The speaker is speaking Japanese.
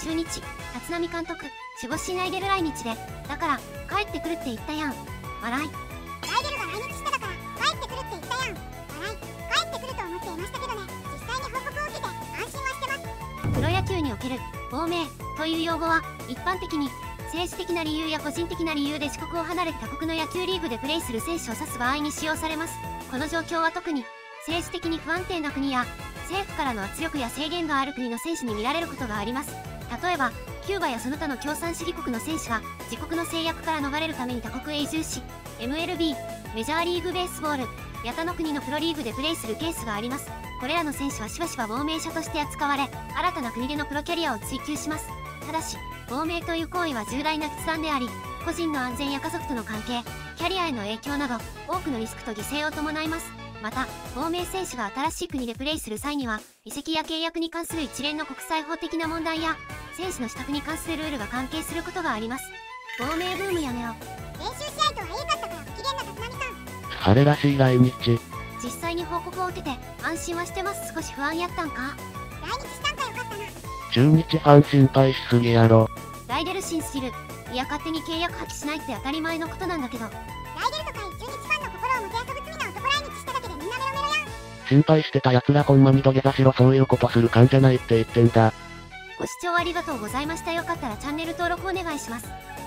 中日、立浪監督、守護神ライデル来日で、だから、帰ってくるって言ったやん。笑い。 ライデルが来日してたから、帰ってくるって言ったやん。笑い。帰ってくると思っていましたけどね、実際に報告を受けて安心はしてます。 プロ野球における亡命という用語は一般的に政治的な理由や個人的な理由で自国を離れ他国の野球リーグでプレーする選手を指す場合に使用されます。この状況は特に政治的に不安定な国や政府からの圧力や制限がある国の選手に見られることがあります。例えばキューバやその他の共産主義国の選手は自国の制約から逃れるために他国へ移住し MLB メジャーリーグベースボールや他の国のプロリーグでプレーするケースがあります。これらの選手はしばしば亡命者として扱われ新たな国でのプロキャリアを追求します。ただし亡命という行為は重大な決断であり個人の安全や家族との関係キャリアへの影響など多くのリスクと犠牲を伴います。また亡命選手が新しい国でプレーする際には移籍や契約に関する一連の国際法的な問題や選手の資格に関するルールが関係することがあります。亡命ブームやめろ。 練習試合とはいいかったから不機嫌な立浪さん。 彼らしい来日。 実際に報告を受けて安心はしてます。少し不安やったんか。 来日したんかよかったな。 中日ファン心配しすぎやろ。 ライデル信すぎる。いや勝手に契約破棄しないって当たり前のことなんだけど。 ライデルとか中日ファンの心をもてあそぶ罪な男来日しただけでみんなメロメロやん。 心配してた奴らほんまに土下座しろ。そういうことする勘じゃないって言ってんだ。 ご視聴ありがとうございました。よかったらチャンネル登録お願いします。